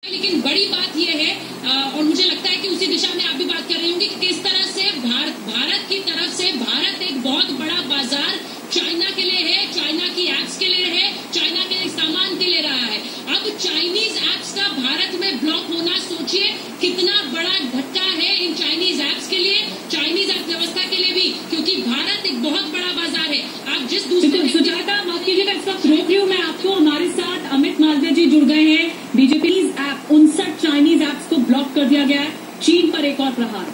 लेकिन बड़ी बात यह है और मुझे लगता है कि उसी दिशा में आप भी बात कर रही होंगी कि किस तरह से भारत की तरफ से भारत एक बहुत बड़ा बाजार चाइना के लिए है, चाइना की एप्स के लिए है, चाइना के सामान के लिए रहा है। अब चाइनीज एप्स का भारत में ब्लॉक होना, सोचिए कितना बड़ा धक्का है इन चाइनीज एप्स के लिए, चाइनीज अर्थव्यवस्था के लिए भी, क्योंकि भारत एक बहुत बड़ा बाजार है। आप जिस दूसरे सुजाता माफ कीजिएगा, इस वक्त रोक रही हूँ मैं आपको। हमारे साथ अमित मालवीय जी जुड़ गए हैं। बीजेपी ऐप 59 चाइनीज एप्स को ब्लॉक कर दिया गया है। चीन पर एक और प्रहार।